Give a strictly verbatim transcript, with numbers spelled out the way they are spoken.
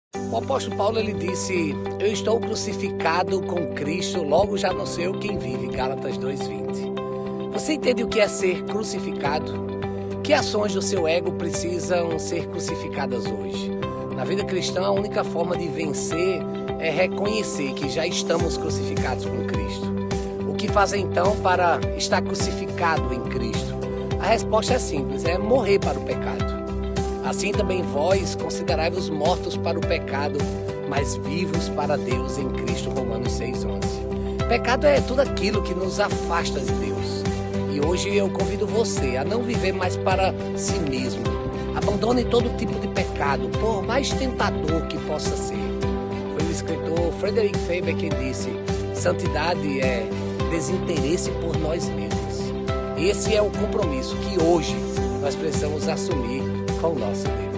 O apóstolo Paulo ele disse: eu estou crucificado com Cristo, logo já não sou eu quem vive. Gálatas dois, vinte. Você entende o que é ser crucificado? Que ações do seu ego precisam ser crucificadas hoje? Na vida cristã, a única forma de vencer é reconhecer que já estamos crucificados com Cristo. O que fazer então para estar crucificado em Cristo? A resposta é simples, é morrer para o pecado. Assim também vós considerai-vos mortos para o pecado, mas vivos para Deus em Cristo. Romanos seis, onze. Pecado é tudo aquilo que nos afasta de Deus. E hoje eu convido você a não viver mais para si mesmo. Abandone todo tipo de pecado, por mais tentador que possa ser. Foi o escritor Frederick Faber quem disse: santidade é desinteresse por nós mesmos. Esse é o compromisso que hoje nós precisamos assumir com o nosso Deus.